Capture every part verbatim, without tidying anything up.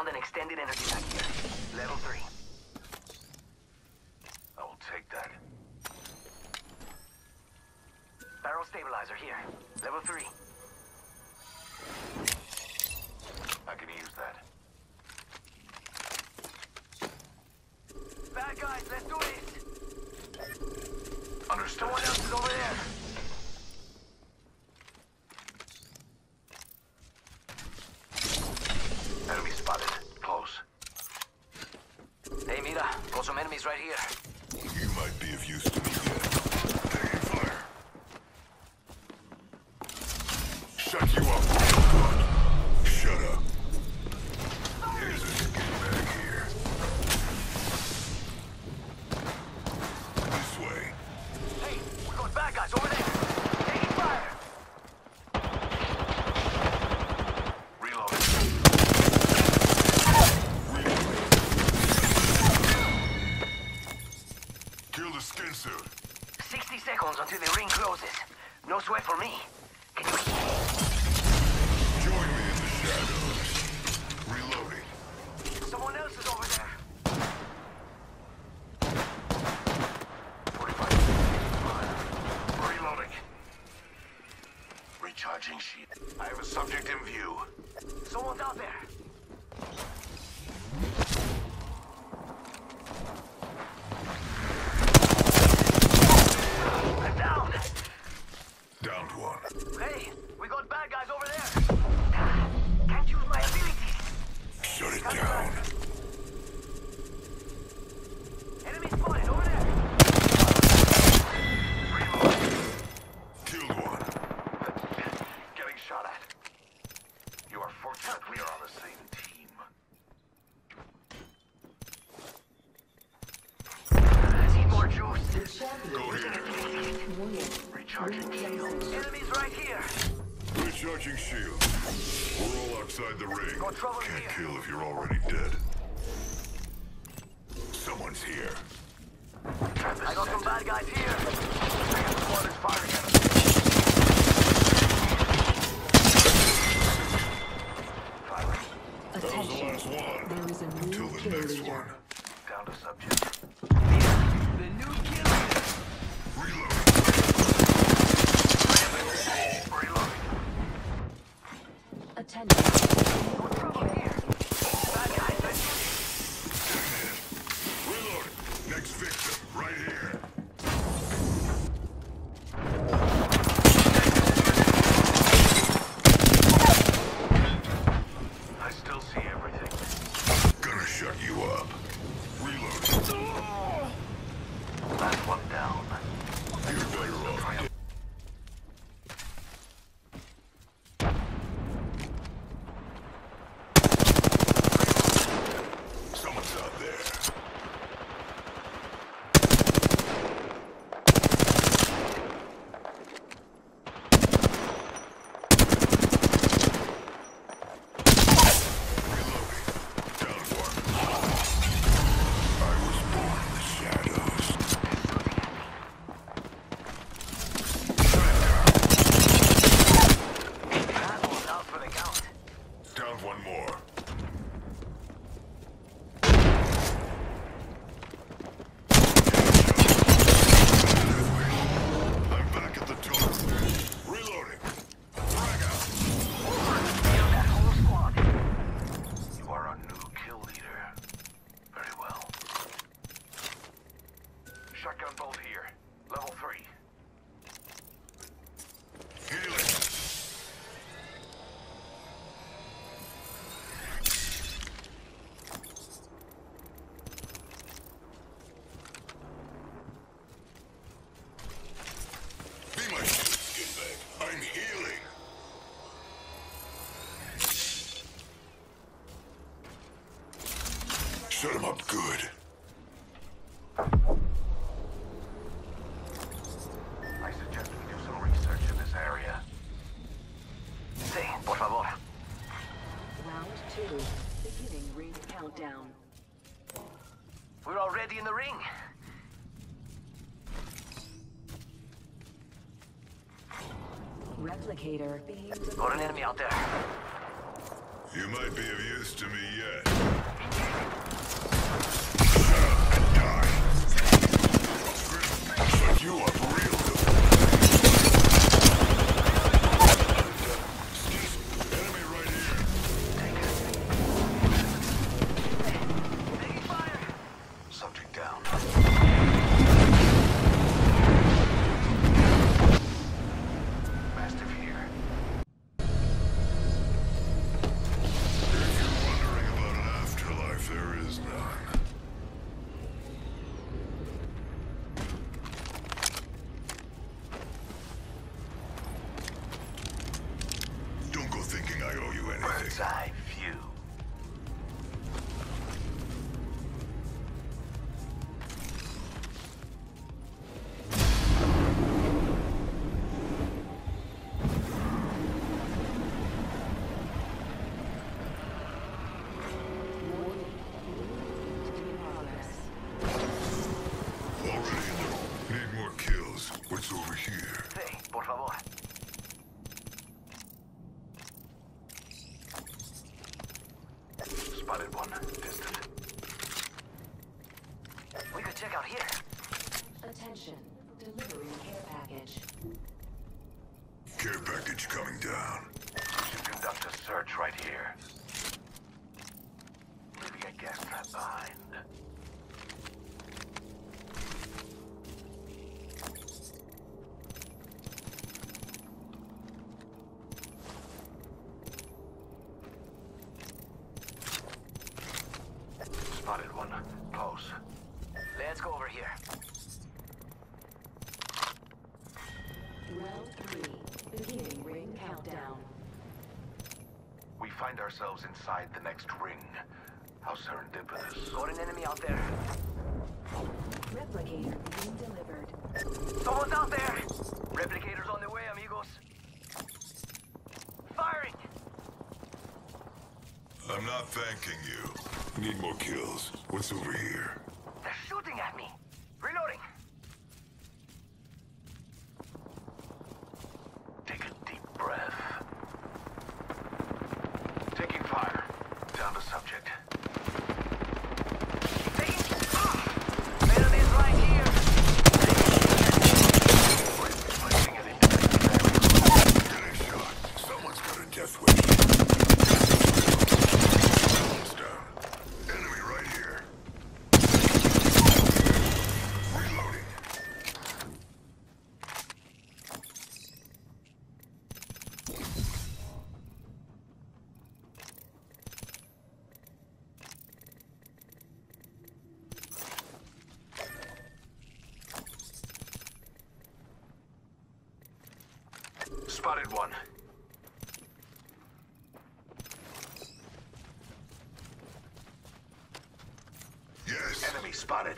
Found an extended energy pack here. Level three. I will take that. Barrel stabilizer here. Level three. I can use that. Bad guys, let's do this! Understood. Someone else is over there! Enemy spotted. Close. Hey, mira, got some enemies right here. You might be of use to me yet. Taking fire. Shut you up. Shut up. Here's a get back here. This way. Hey, we got bad guys over there! Taking fire! Reload. Kill the skin suit. sixty seconds until the ring closes. No sweat for me. Can you hear me? Join me in the shadows. Reloading. Someone else is over there. forty-five. Reloading. Recharging sheet. I have a subject in view. Someone's out there. I'm down. Downed one. Hey, we got bad guys over there. Can't use my abilities. Shut it down. Enemy spotted over there. Killed one. Getting shot at. You are fortunate we are on the same team. Need more juice. Go here. Recharging shields. Enemies right here. Recharging shields. We're all outside the ring. Got trouble in Can't here. kill if you're already dead. Someone's here. I got some bad guys here. Second squad is firing at us. Firing. That was the Attention. last one. There is a Until new the kill next leader. one. Down to subject. The new kill leader. Reloading. Reloading. Attention. Got trouble here. Bad guys, let's do this. Reloading. Next victim, right here. I still see everything. Gonna shut you up. Reloading. Last one down. You're better off. Someone's out there. One more. I'm back at the top. Reloading. Frag out. Kill that whole squad. You are our new kill leader. Very well. Shotgun bolt here. Level three. Healing. Be my shield, skinbag. I'm healing. Shut him up good. I suggest we do some research in this area. Sí, por favor. Round two. Beginning ring countdown. We're already in the ring. Replicator being Got an enemy out there. You might be of use to me yet. Fuck you up real good. Enemy right here. Taking fire. Subject down. Mastiff here. If you're wondering about an afterlife, there is none. Don't go thinking I owe you Bird's anything. eye view. Already in the... Need more kills. What's over here? Sí, por favor. Spotted one. Distant. We could check out here. Attention. Delivering care package. Care package coming down. We should conduct a search right here. Leaving a gas trap behind. Spotted one. Close. Let's go over here. Round three. Beginning ring countdown. We find ourselves inside the next ring. How serendipitous. Got an enemy out there. Replicator being delivered. Someone's out there! Replicators on the way, amigos. Firing! I'm not thanking you. Need more kills. What's over here? They're shooting at me. Reloading. Take a deep breath. Taking fire. Down to subject. Taking... Ah! Enemies right here. Placing an independent. Getting shot. Someone's got a death wish. Someone's down. Enemy right here. Reloading. Spotted one. Yes. Enemy spotted.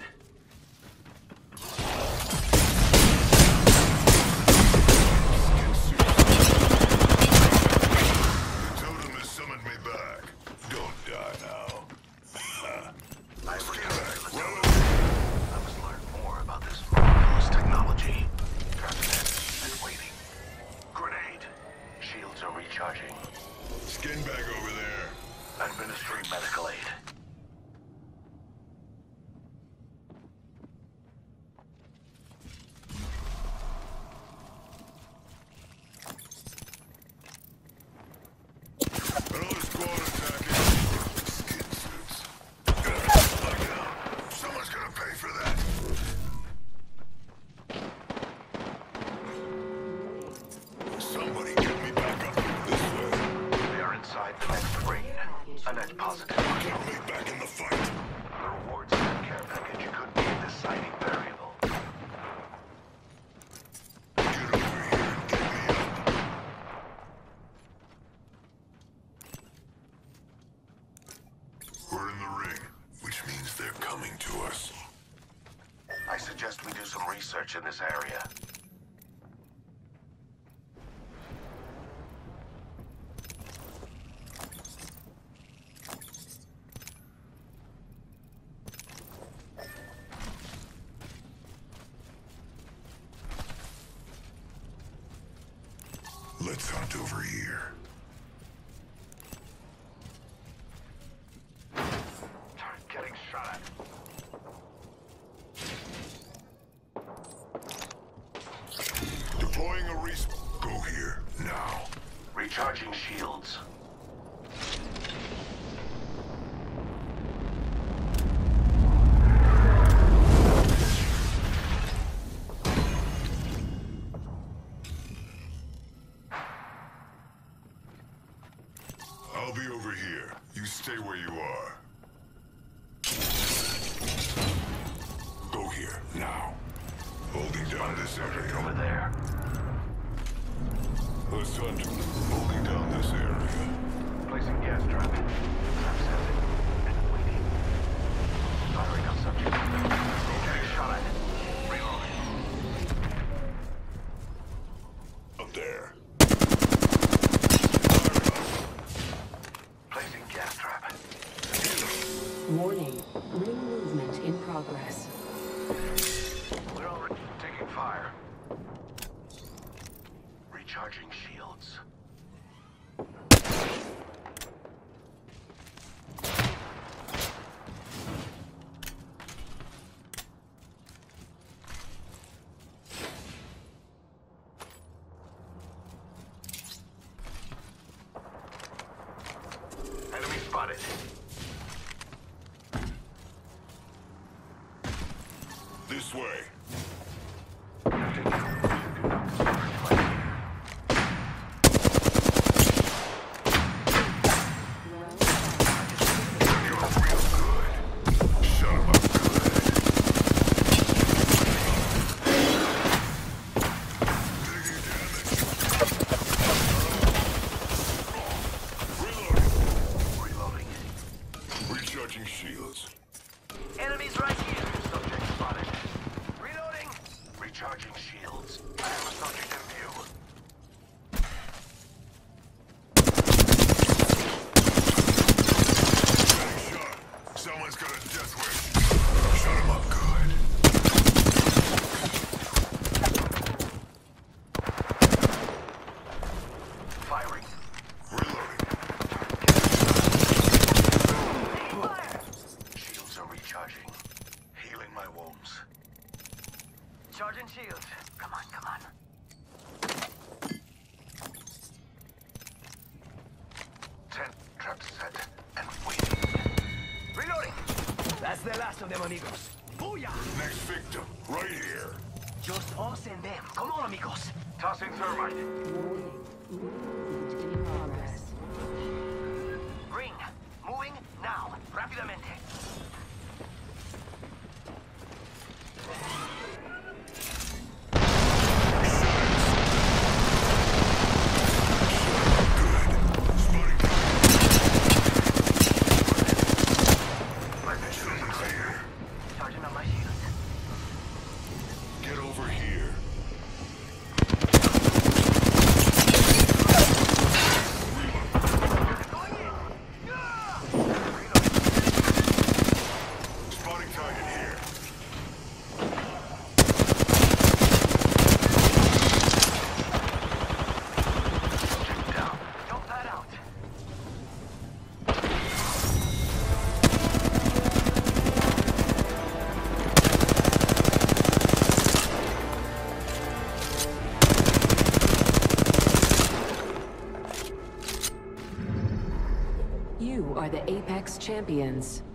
The totem has summoned me back. Don't die now. I returned to the Well, totem. I must learn more about this marvelous technology. Trapped in and waiting. Grenade. Shields are recharging. skin bag over there. Administering medical aid. Another squad attacking. Skin suits. Look out. Someone's gonna pay for that. Somebody get me back up this way. We are inside the next ring. A net positive. Get me back in the fight. The rewards in that care package could be a deciding variable. Get over here and get me up. We're in the ring, which means they're coming to us. I suggest we do some research in this area. Let's hunt over here. gonna respawn. Go here, now. Recharging shields. I'll be over here. You stay where you are. Go here, now. Holding down this area. Over there. Let's hunt. Holding down this area. Placing gas trap. Trap set. And waiting. Firing on subject. Getting shot at. Reloading. Up there. Placing gas trap. Warning. Ring movement in progress. We're already taking fire. Recharging shields. Enemy spotted. This way. Shut him up good. Taking damage. Reloading. Reloading. Recharging shields. Enemies right here. Subject spotted. Reloading. Recharging shields. I have a subject in view. Getting shot. Someone's got a death wish. Shut him up good. Firing. Reloading. Shields are recharging. Healing my wounds. Charging shields. Come on, come on. Ten traps set and waiting. Reloading. That's the last of them, amigos. Booyah! Next victim, right here. Just us and them. Come on, amigos. Tossing thermite. Warning. Ring movement in progress. Ring. Moving now. Rápidamente. Spotting My mission is clear. Charging on my shields. Get over here. Going in. Ah! Spotting target here. Subject down. Don't pad out. You are the Apex Champions.